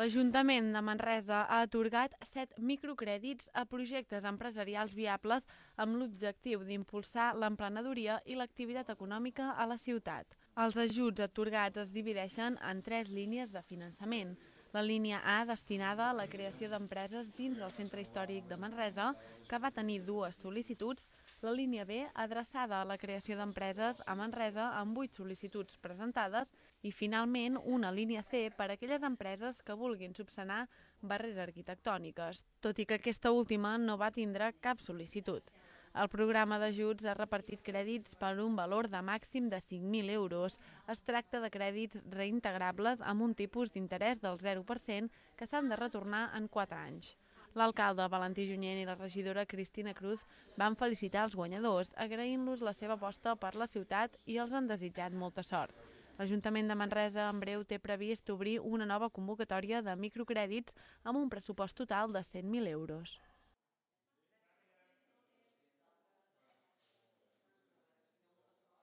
L'Ajuntament de Manresa ha atorgat 7 microcrèdits a projectes empresarials viables amb l'objectiu d'impulsar l'emprenedoria i l'activitat econòmica a la ciutat. Els ajuts atorgats es divideixen en 3 línies de finançament. La línia A, destinada a la creació d'empreses dins el centre històric de Manresa, que va tenir 2 sol·licituds. La línia B, adreçada a la creació d'empreses a Manresa, amb 8 sol·licituds presentades. I, finalment, una línia C per a aquelles empreses que vulguin subsanar barreres arquitectòniques, tot i que aquesta última no va tindre cap sol·licitud. El programa d'ajuts ha repartit crèdits per un valor de màxim de 5.000 euros. Es tracta de crèdits reintegrables amb un tipus d'interès del 0% que s'han de retornar en 4 anys. L'alcalde Valentí Junyent i la regidora Cristina Cruz van felicitar els guanyadors, agraint-los la seva aposta per la ciutat i els han desitjat molta sort. L'Ajuntament de Manresa en breu té previst obrir una nova convocatòria de microcrèdits amb un pressupost total de 100.000 euros.